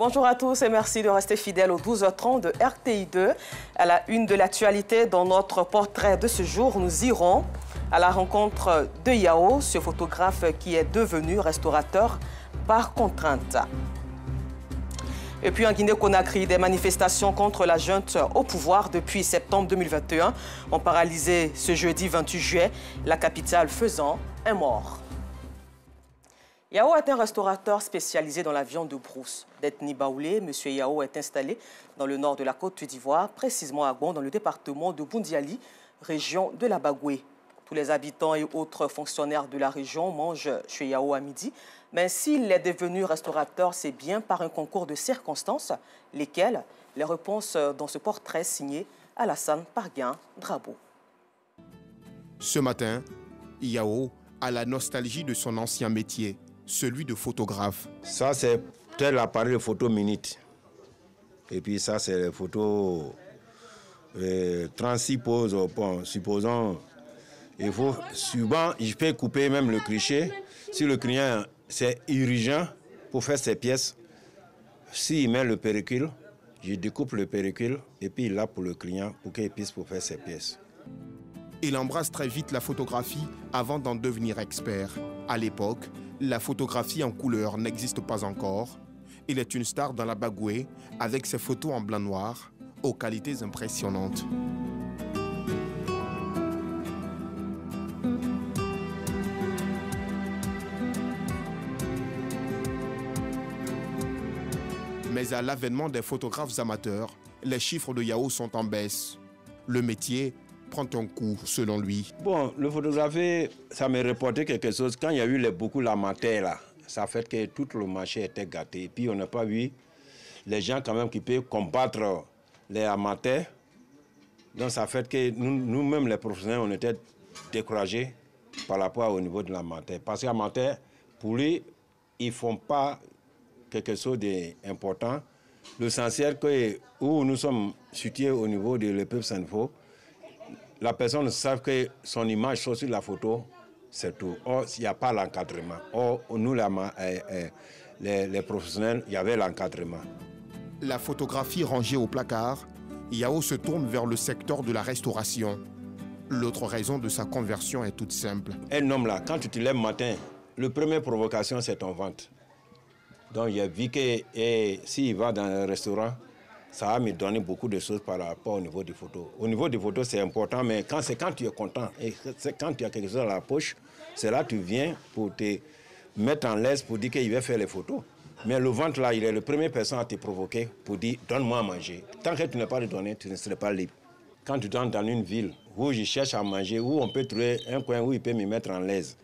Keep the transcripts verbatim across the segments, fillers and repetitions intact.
Bonjour à tous et merci de rester fidèles aux douze heures trente de R T I deux. À la une de l'actualité, dans notre portrait de ce jour, nous irons à la rencontre de Yao, ce photographe qui est devenu restaurateur par contrainte. Et puis en Guinée-Conakry, des manifestations contre la junte au pouvoir depuis septembre deux mille vingt et un ont paralysé ce jeudi vingt-huit juillet, la capitale faisant un mort. Yao est un restaurateur spécialisé dans la viande de brousse. D'ethnie baoulé, M. Yao est installé dans le nord de la Côte d'Ivoire, précisément à Gbon, dans le département de Boundiali, région de la Bagoué. Tous les habitants et autres fonctionnaires de la région mangent chez Yao à midi. Mais s'il est devenu restaurateur, c'est bien par un concours de circonstances, lesquelles les réponses dans ce portrait signé Alassane Parguin Drabo. Ce matin, Yao a la nostalgie de son ancien métier, celui de photographe. Ça, c'est tel appareil de photo minute. Et puis ça, c'est les photos euh, trente-six poses. Bon, supposons, il faut, souvent, je peux couper même le cliché. Si le client, c'est urgent pour faire ses pièces, s'il met le pellicule, je découpe le pellicule et puis il l'a pour le client pour qu'il puisse pour faire ses pièces. Il embrasse très vite la photographie avant d'en devenir expert. À l'époque, la photographie en couleur n'existe pas encore. Il est une star dans la Bagoué avec ses photos en blanc-noir aux qualités impressionnantes. Mais à l'avènement des photographes amateurs, les chiffres de Yao sont en baisse. Le métier prend un coup, selon lui. Bon, le photographe, ça m'a reporté quelque chose. Quand il y a eu les, beaucoup l'amateur, là, ça fait que tout le marché était gâté. Puis on n'a pas vu les gens quand même qui peuvent combattre les amateurs. Donc ça fait que nous-mêmes, nous les professionnels, on était découragés par rapport au niveau de l'amateur. Parce qu'amateur, pour lui, ils ne font pas quelque chose d'important. L'essentiel que où nous sommes situés au niveau de le peuple Sanfo, la personne sait que son image soit sur la photo, c'est tout. Or, il n'y a pas l'encadrement. Or, nous, les, les, les professionnels, il y avait l'encadrement. La photographie rangée au placard, Yao se tourne vers le secteur de la restauration. L'autre raison de sa conversion est toute simple. Un homme là, quand tu te lèves le matin, la première provocation, c'est ton ventre. Donc, il a vu que s'il va dans un restaurant, ça va me donner beaucoup de choses par rapport au niveau des photos. Au niveau des photos, c'est important, mais quand c'est quand tu es content et c'est quand tu as quelque chose dans la poche, c'est là que tu viens pour te mettre en l'aise pour dire qu'il va faire les photos. Mais le ventre, là, il est la première personne à te provoquer pour dire « donne-moi à manger ». Tant que tu n'as pas de donner, tu ne serais pas libre. Quand tu entres dans une ville où je cherche à manger, où on peut trouver un coin où il peut me mettre en l'aise.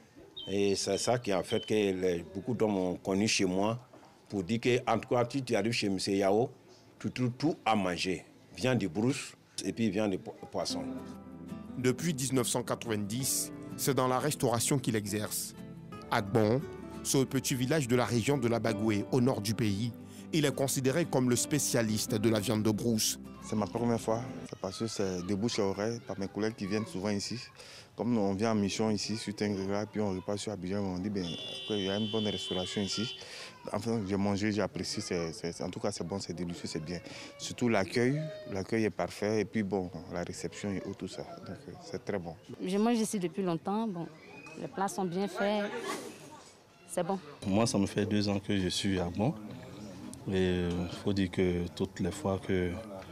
Et c'est ça qui a fait que les, beaucoup d'hommes ont connu chez moi pour dire qu'en tout cas, si tu arrives chez M. Yao, tu trouves tout à manger. Viande de brousse et puis viande de poisson. Depuis mille neuf cent quatre-vingt-dix, c'est dans la restauration qu'il exerce. À Gbon, ce petit village de la région de la Bagoué, au nord du pays, il est considéré comme le spécialiste de la viande de brousse. C'est ma première fois, c'est parce que c'est de bouche à oreille par mes collègues qui viennent souvent ici. Comme on vient en mission ici sur Tingrera, puis on repasse sur Abidjan, on dit ben, qu'il y a une bonne restauration ici. Enfin, j'ai mangé, j'ai apprécié, c'est, c'est, en tout cas c'est bon, c'est délicieux, c'est bien. Surtout l'accueil, l'accueil est parfait et puis bon, la réception et tout ça, donc c'est très bon. Je mange ici depuis longtemps, bon, les plats sont bien faits, c'est bon. Moi, ça me fait deux ans que je suis à Gbon et il faut dire que toutes les fois que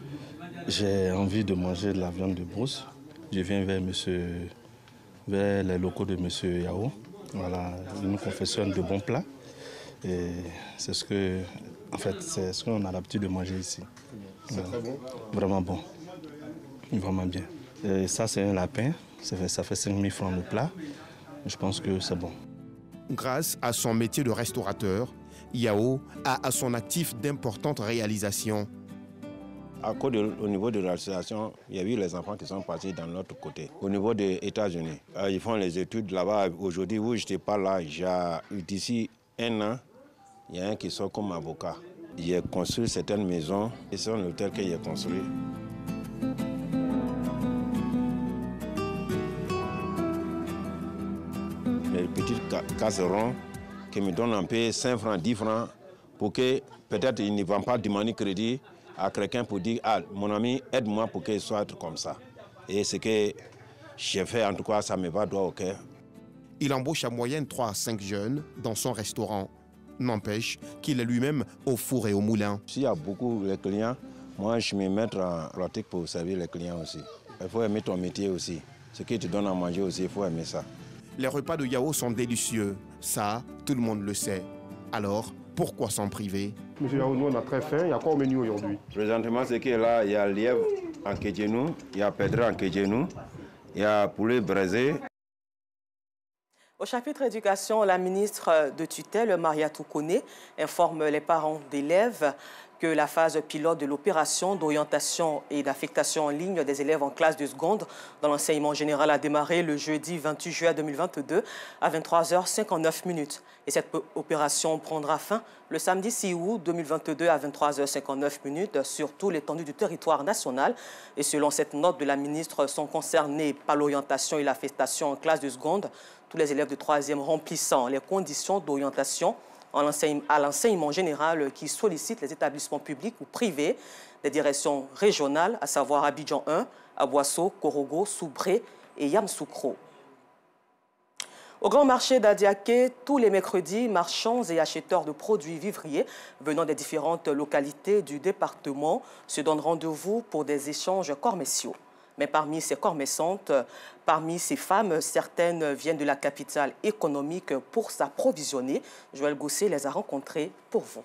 j'ai envie de manger de la viande de brousse, je viens vers, monsieur, vers les locaux de M. Yao. Voilà, il nous confectionne de bons plats. Et c'est ce que, en fait, c'est ce qu'on a l'habitude de manger ici. C'est très bon. Vraiment bon. Vraiment bien. Et ça, c'est un lapin. Ça fait, ça fait cinq mille francs le plat. Je pense que c'est bon. Grâce à son métier de restaurateur, Yao a à son actif d'importantes réalisations. À cause de, au niveau de la restauration, il y a eu les enfants qui sont partis dans l'autre côté. Au niveau des États-Unis, ils font les études là-bas. Aujourd'hui, où je n'étais pas là, j'ai eu d'ici un an, il y a un qui sort comme avocat. Il a construit certaines maisons et c'est un hôtel qu'il a construit. Les petites casseroles qui me donnent un peu cinq francs, dix francs, pour que peut-être ils ne vendent pas de money crédit à quelqu'un pour dire ah, mon ami, aide-moi pour qu'il soit comme ça. Et ce que j'ai fait, en tout cas, ça me va droit au cœur. Il embauche en moyenne trois à cinq jeunes dans son restaurant. N'empêche qu'il est lui-même au four et au moulin. S'il y a beaucoup de clients, moi je me mets en pratique pour servir les clients aussi. Il faut aimer ton métier aussi. Ce qui te donne à manger aussi, il faut aimer ça. Les repas de Yao sont délicieux. Ça, tout le monde le sait. Alors, pourquoi s'en priver? Monsieur Yao, nous on a très faim. Il y a quoi au menu aujourd'hui? Présentement, ce qui est là, il y a lièvre en kédjenou, il y a pédra en kédjenou, il y a poulet braisé. Au chapitre éducation, la ministre de tutelle, Mariatou Kone, informe les parents d'élèves que la phase pilote de l'opération d'orientation et d'affectation en ligne des élèves en classe de seconde dans l'enseignement général a démarré le jeudi vingt-huit juillet deux mille vingt-deux à vingt-trois heures cinquante-neuf minutes. Et cette opération prendra fin le samedi six août deux mille vingt-deux à vingt-trois heures cinquante-neuf minutes sur toute l'étendue du territoire national. Et selon cette note de la ministre, sont concernés par l'orientation et l'affectation en classe de seconde tous les élèves de troisième remplissant les conditions d'orientation à l'enseignement général qui sollicitent les établissements publics ou privés des directions régionales, à savoir Abidjan un, Aboasso, Korogo, Soubré et Yamsoukro. Au grand marché d'Adiaké, tous les mercredis, marchands et acheteurs de produits vivriers venant des différentes localités du département se donnent rendez-vous pour des échanges commerciaux. Mais parmi ces commerçantes, parmi ces femmes, certaines viennent de la capitale économique pour s'approvisionner. Joël Gosset les a rencontrées pour vous.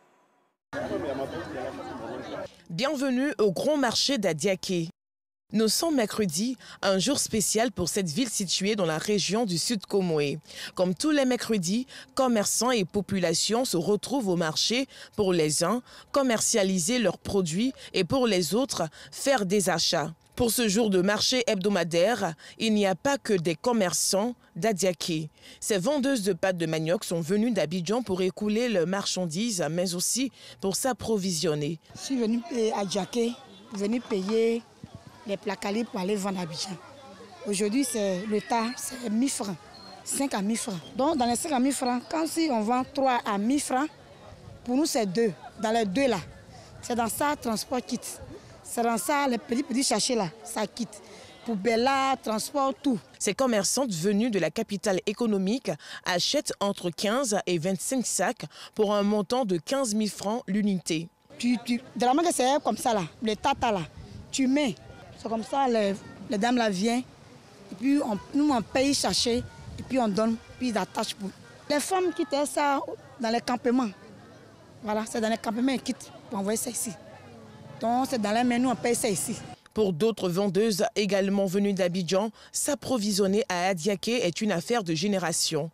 Bienvenue au grand marché d'Adiaké. Nous sommes mercredi, un jour spécial pour cette ville située dans la région du Sud Comoé. Comme tous les mercredis, commerçants et populations se retrouvent au marché pour les uns commercialiser leurs produits et pour les autres faire des achats. Pour ce jour de marché hebdomadaire, il n'y a pas que des commerçants d'Adiaké. Ces vendeuses de pâtes de manioc sont venues d'Abidjan pour écouler leurs marchandises, mais aussi pour s'approvisionner. Je suis venue à Adiaké, venue payer les plats calés pour aller vendre à Abidjan. Aujourd'hui, c'est le tas, c'est mille francs, cinq à mille francs. Donc, dans les cinq à mille francs, quand si on vend trois à mille francs, pour nous, c'est deux. Dans les deux là, c'est dans ça, transport quitte. C'est dans ça, les petits, petits sachets là, ça quitte. Poubelle là, transport, tout. Ces commerçantes venues de la capitale économique achètent entre quinze et vingt-cinq sacs pour un montant de quinze mille francs l'unité. Tu, tu, de la main que c'est comme ça là, les tatas là, tu mets. C'est comme ça, les, les dames là viennent, et puis on, nous on paye sachet, et puis on donne, puis ils attachent pour. Les femmes quittent ça dans les campements. Voilà, c'est dans les campements qu'ils quittent pour envoyer ça ici. Donc c'est dans les mains, nous on paye ça ici. Pour d'autres vendeuses également venues d'Abidjan, s'approvisionner à Adiaké est une affaire de génération.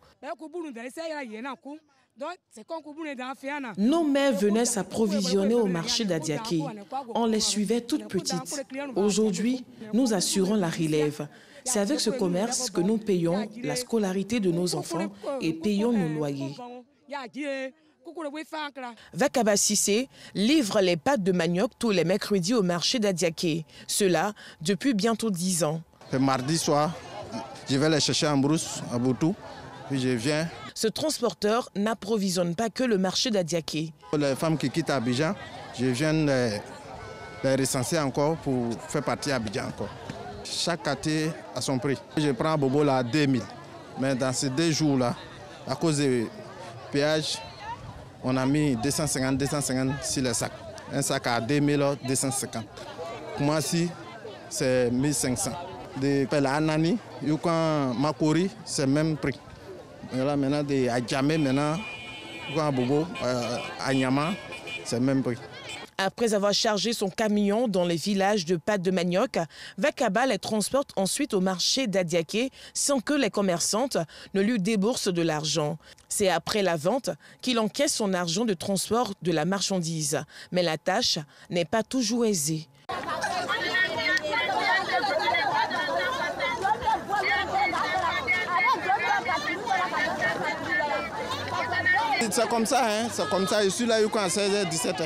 Nos mères venaient s'approvisionner au marché d'Adiaké. On les suivait toutes petites. Aujourd'hui, nous assurons la relève. C'est avec ce commerce que nous payons la scolarité de nos enfants et payons nos loyers. Vakaba Sissé livre les pâtes de manioc tous les mercredis au marché d'Adiaké. Cela depuis bientôt dix ans. Le mardi soir, je vais les chercher en brousse, à Boutou, puis je viens. Ce transporteur n'approvisionne pas que le marché d'Adiaké. Les femmes qui quittent Abidjan, je viens les, les recenser encore pour faire partie d'Abidjan encore. Chaque quartier a son prix. Je prends Bobo là à deux mille, mais dans ces deux jours-là, à cause des péages, on a mis deux cent cinquante, deux cent cinquante sur les sacs. Un sac à deux mille, deux cent cinquante. Pour moi, si, c'est mille cinq cents. De Pela Anani, Yukan Makori, c'est le même prix. Et là, maintenant, de Adjamé, maintenant, Yukan Bobo, euh, à Nyama, c'est le même prix. Après avoir chargé son camion dans les villages de pâtes de manioc, Vakaba les transporte ensuite au marché d'Adiaké sans que les commerçantes ne lui déboursent de l'argent. C'est après la vente qu'il encaisse son argent de transport de la marchandise. Mais la tâche n'est pas toujours aisée. C'est comme ça, hein? C'est comme ça. Je suis là à seize heures, dix-sept heures.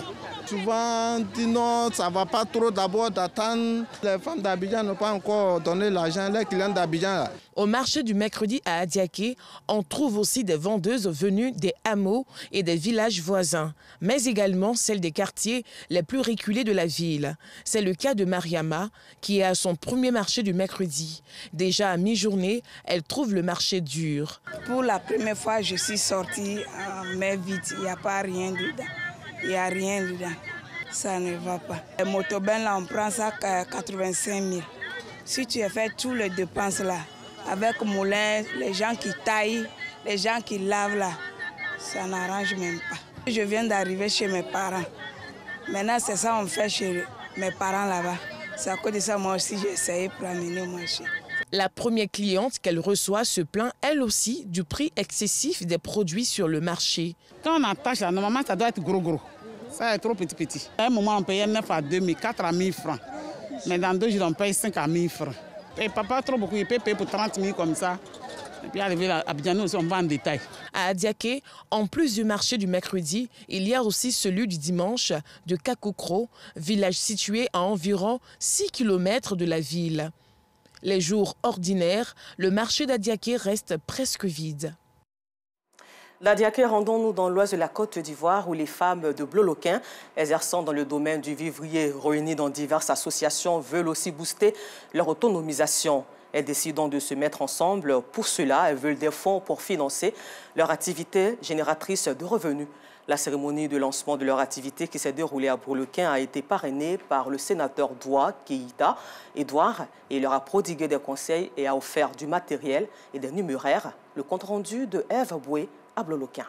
souvent dit non, ça ne va pas trop d'abord d'attendre. Les femmes d'Abidjan n'ont pas encore donné l'argent, les clients d'Abidjan. Au marché du mercredi à Adiaké, on trouve aussi des vendeuses venues des hameaux et des villages voisins, mais également celles des quartiers les plus reculés de la ville. C'est le cas de Mariama, qui est à son premier marché du mercredi. Déjà à mi-journée, elle trouve le marché dur. Pour la première fois, je suis sortie, mais vite, il n'y a pas rien dedans. Il n'y a rien dedans. Ça ne va pas. Les motobennes, là, on prend ça à quatre-vingt-cinq mille. Si tu as fait toutes les dépenses là, avec moulin, les gens qui taillent, les gens qui lavent là, ça n'arrange même pas. Je viens d'arriver chez mes parents. Maintenant, c'est ça qu'on fait chez mes parents là-bas. C'est à cause de ça, moi aussi, j'ai essayé pour amener au marché. La première cliente qu'elle reçoit se plaint elle aussi du prix excessif des produits sur le marché. Quand on attache là, normalement, ça doit être gros gros. Ça est trop petit petit. À un moment, on payait neuf à deux mille, quatre à mille francs. Mais dans deux jours, on paye cinq à mille francs. Et papa, trop beaucoup, il peut payer pour trente mille comme ça. Et puis arrivé à Abidjan, aussi, on va en détail. À Adiaké, en plus du marché du mercredi, il y a aussi celui du dimanche de Kakokro, village situé à environ six kilomètres de la ville. Les jours ordinaires, le marché d'Adiaké reste presque vide. D'Adiaké, rendons-nous dans l'ouest de la Côte d'Ivoire où les femmes de Bloloquin, exerçant dans le domaine du vivrier, réunies dans diverses associations, veulent aussi booster leur autonomisation. Elles décident de se mettre ensemble. Pour cela, elles veulent des fonds pour financer leur activité génératrice de revenus. La cérémonie de lancement de leur activité qui s'est déroulée à Bloloquin a été parrainée par le sénateur Doua Keïta Edouard et leur a prodigué des conseils et a offert du matériel et des numéraires. Le compte-rendu de Ève Boué à Bloloquin.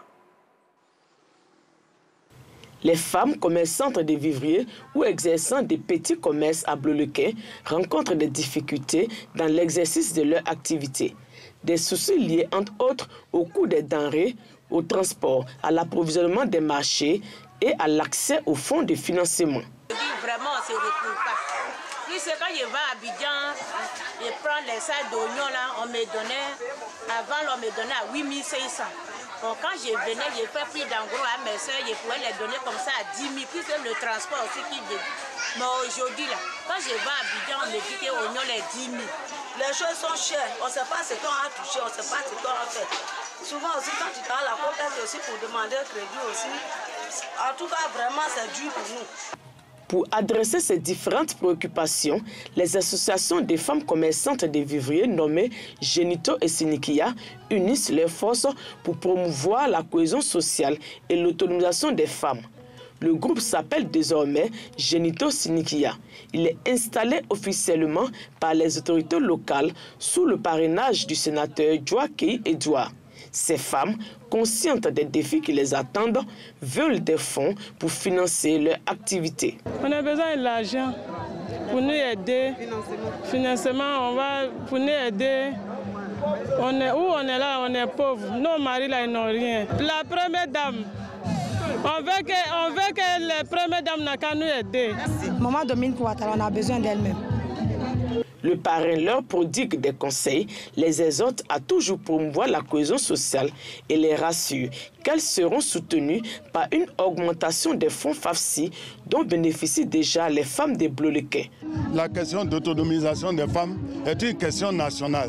Les femmes commerçantes des vivriers ou exerçant des petits commerces à Bloloquin rencontrent des difficultés dans l'exercice de leur activité. Des soucis liés entre autres au coût des denrées, au transport, à l'approvisionnement des marchés et à l'accès aux fonds de financement. Vraiment, on ne se retrouve pas. Puisque quand je vais à Abidjan, je prends les sacs d'oignons là, on me donnait, avant on me donnait à huit mille cinq cents. Bon, quand je venais, je fais plus d'en gros à mes soeurs, je pouvais les donner comme ça à dix mille, plus le transport aussi qui vient. Mais aujourd'hui, là, quand je vais à Abidjan, on me dit que l'oignon est dix mille. Les choses sont chères, on ne sait pas ce qu'on a touché, on ne sait pas ce qu'on a fait. Souvent aussi, quand tu as la côte, c'est aussi pour demander crédit aussi. En tout cas, vraiment, c'est dur pour nous. Pour adresser ces différentes préoccupations, les associations des femmes commerçantes des vivriers nommées Genito et Sinikia unissent leurs forces pour promouvoir la cohésion sociale et l'autonomisation des femmes. Le groupe s'appelle désormais Genito Sinikia. Il est installé officiellement par les autorités locales sous le parrainage du sénateur Joaquin Edouard. Ces femmes, conscientes des défis qui les attendent, veulent des fonds pour financer leur activité. On a besoin de l'argent pour nous aider. Financement, on va pour nous aider. On est où on est là, on est pauvres. Nos maris là, ils n'ont rien. La première dame, on veut que, on veut que les premières dames n'aient qu'à nous aider. Maman Domine Kouattara, on a besoin d'elle-même. Le parrain leur prodigue des conseils, les exhorte à toujours promouvoir la cohésion sociale et les rassure qu'elles seront soutenues par une augmentation des fonds F A F S I dont bénéficient déjà les femmes des Bloloquin. La question d'autonomisation des femmes est une question nationale.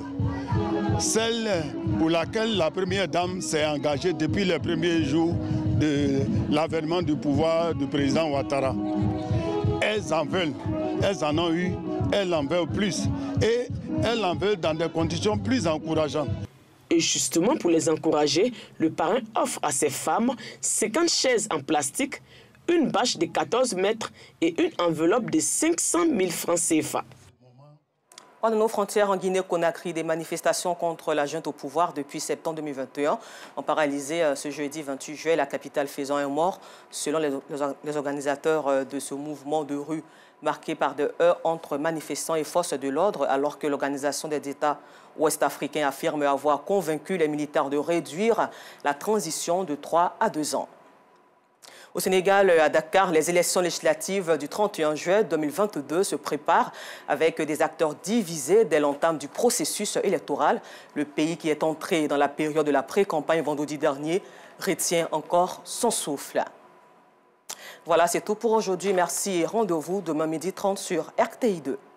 Celle pour laquelle la première dame s'est engagée depuis les premiers jours de l'avènement du pouvoir du président Ouattara. Elles en veulent, elles en ont eu. Elles en veulent plus et elles en veulent dans des conditions plus encourageantes. Et justement, pour les encourager, le parrain offre à ces femmes cinquante chaises en plastique, une bâche de quatorze mètres et une enveloppe de cinq cent mille francs C F A. Hors de nos frontières, en Guinée-Conakry, des manifestations contre la junte au pouvoir depuis septembre deux mille vingt et un ont paralysé ce jeudi vingt-huit juillet la capitale faisant un mort, selon les, les organisateurs de ce mouvement de rue marqué par des heurts entre manifestants et forces de l'ordre, alors que l'Organisation des États ouest-africains affirme avoir convaincu les militaires de réduire la transition de trois à deux ans. Au Sénégal, à Dakar, les élections législatives du trente et un juillet deux mille vingt-deux se préparent avec des acteurs divisés dès l'entame du processus électoral. Le pays qui est entré dans la période de la pré-campagne vendredi dernier retient encore son souffle. Voilà, c'est tout pour aujourd'hui. Merci et rendez-vous demain midi trente sur R T I deux.